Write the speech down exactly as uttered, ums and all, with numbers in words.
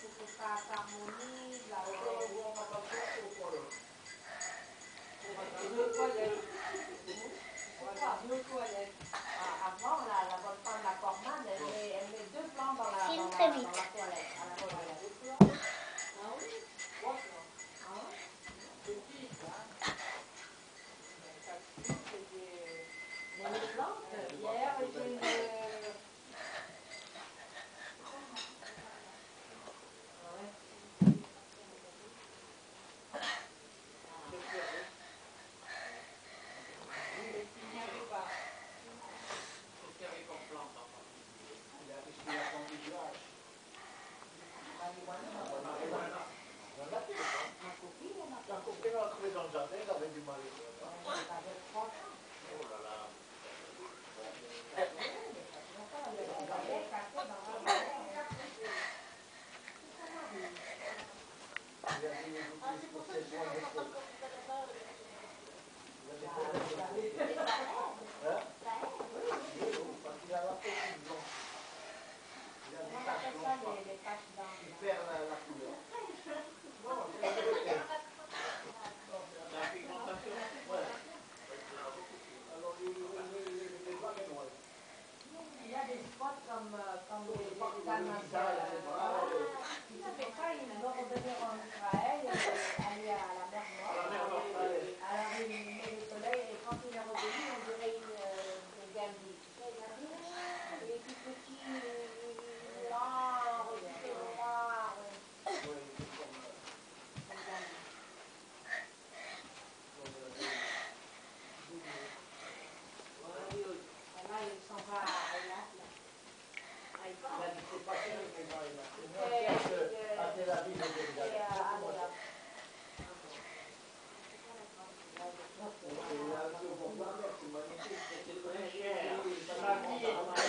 pour que ça s'harmonise, la deux toilettes. Voilà, deux toilettes. Avant, la, la bonne femme, la Corman, elle met, elle met deux plans dans la, dans la, dans la toilette. À la toilette. Deux plans. Ah oui? Trois plans. Ah oui? Petite, hein? Mais les plantes, hier, j'ai une... Dans le jardin, il avait du marijuana. Oh là là. C'est pour ça que je suis en train de il perd la, la couleur. Non, c'est la alors, il y a des spots comme, comme les, les Dalmatiens. Si tu fais ça, ils vont revenir en Israël et aller à la mer Morte. Alors, il met le soleil et quand il est revenu, on dirait une, une gambie. Les tout petits, noirs, noirs. Là, il s'en va à là. c'est pas cher les gens là. À Tel Aviv, c'est magnifique. C'est très cher.